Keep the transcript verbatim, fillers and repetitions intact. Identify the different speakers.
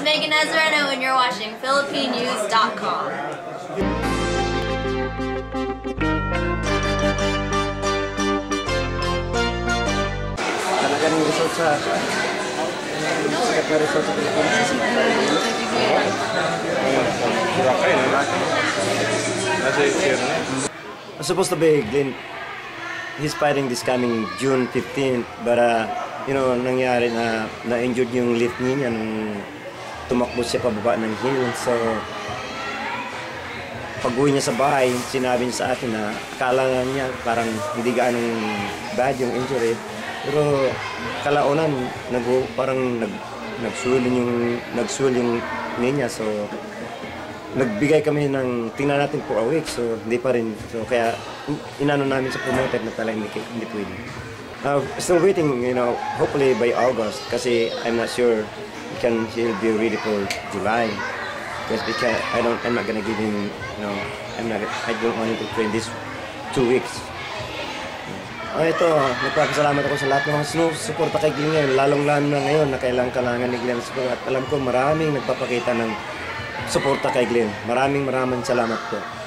Speaker 1: is Megan Nazareno and you're watching Philippine News dot com.
Speaker 2: Talagang resort sa sikat na resort sa Pilipinas. I'm supposed to be Glenn. He's fighting this coming June fifteenth, but uh, you know, nangyari na na-injured yung lift niya nung tumakbo siya pababa ng hill. So, pag-uwi niya sa bahay, sinabi niya sa akin na akala niya parang hindi gaanong bad yung injury. Pero kalaunan, nag parang nag nagsuwil yung nagsuwil yung niya. So, nagbigay kami ng tingnan natin for a week. So, hindi pa rin. So, kaya inano namin sa promoter na talagang hindi, hindi pwede. Uh, still waiting, you know, hopefully by August. Kasi I'm not sure can he'll be ready for July. Because because I don't, I'm not gonna give him, you know, I'm not, I don't want him to train this two weeks. Oh, ito, nagpapasalamat ako sa lahat ng mga sinusuporta kay Glenn ngayon, lalong-lalo na ngayon na kailangan-kailangan ni Glenn support. At alam ko maraming nagpapakita ng suporta kay Glenn. Maraming maraming salamat po.